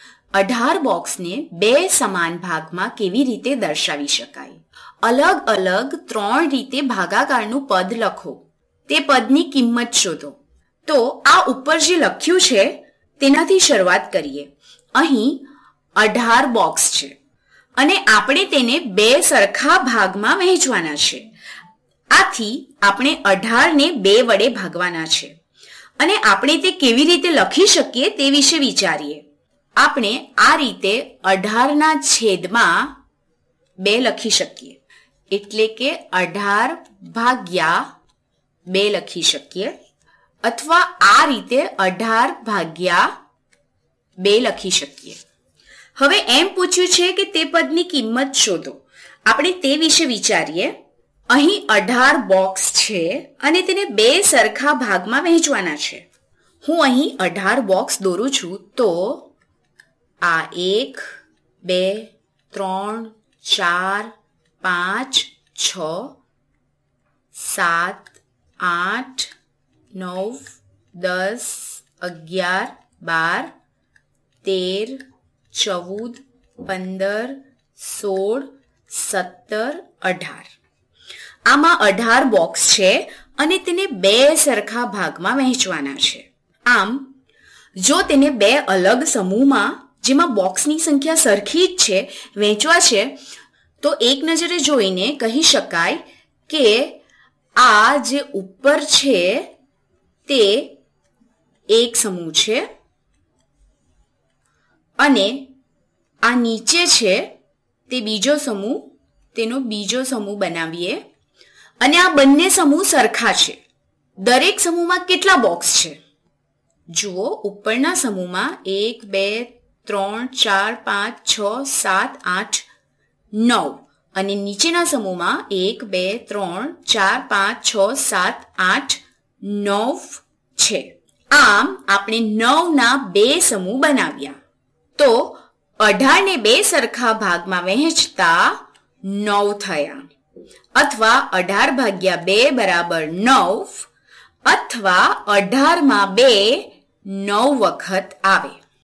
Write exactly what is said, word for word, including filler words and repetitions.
અઢાર બોક્સને બે સમાન ભાગમાં કેવી રીતે દર્શાવી શકાય? અલગ અલગ ત્રણ રીતે ભાગાકારનું પદ લખો. તે પદની કિંમત શોધો. તો આ ઉપર જે લખ્યું છે તેનાથી શરૂઆત કરીએ. અહીં અઢાર બોક્સ છે અને આપણે તેને બે સરખા ભાગમાં વહેંચવાના છે. આથી આપણે અઢાર ને બે વડે ભાગવાના છે અને આપણે તે કેવી રીતે લખી શકીએ તે વિશે વિચારીએ. આપણે આ રીતે અઢાર ના છેદમાં બે લખી શકીએ, એટલે કે અઢાર ભાગ્યા બે લખી શકીએ, અથવા આ રીતે અઢાર ભાગ્યા બે લખી શકીએ. હવે એમ પૂછ્યું છે કે તે પદની કિંમત શોધો. આપણે તે વિશે વિચારીએ. અહીં અઢાર બોક્સ છે અને તેને બે સરખા ભાગમાં વહેંચવાના છે. હું અહીં અઢાર બોક્સ દોરું છું. તો આ એક, બે, ત્રણ, ચાર, પાંચ, છ, સાત, આઠ, નવ, દસ, અગિયાર, બાર, તેર, ચૌદ, પંદર, સોળ, સત્તર, અઢાર. આમાં અઢાર બોક્સ છે અને તેને બે સરખા ભાગમાં વહેંચવાના છે. આમ જો તેને બે અલગ સમૂહમાં, જેમાં બોક્સની સંખ્યા સરખી જ છે, વહેંચવા છે, તો એક નજરે જોઈને કહી શકાય કે આ જે ઉપર છે તે એક સમૂહ છે અને આ નીચે છે તે બીજો સમૂહ, તેનો બીજો સમૂહ બનાવીએ. અને આ બંને સમૂહ સરખા છે. દરેક સમૂહમાં કેટલા બોક્સ છે? જુઓ, ઉપરના સમૂહમાં એક, બે, ત્રણ, ચાર, પાંચ, છ, સાત, આઠ, નવ અને નીચેના સમૂહમાં એક, બે, ત્રણ, ચાર, પાંચ, છ, સાત, આઠ, નવ છે. આમ આપણે નવ ના બે સમૂહ બનાવ્યા. તો અઢાર ને બે સરખા ભાગમાં વહેંચતા નવ થયા, અથવા અઢાર ભાગ્યા બે બરાબર નવ, અથવા અઢાર માં બે નવ વખત આવે.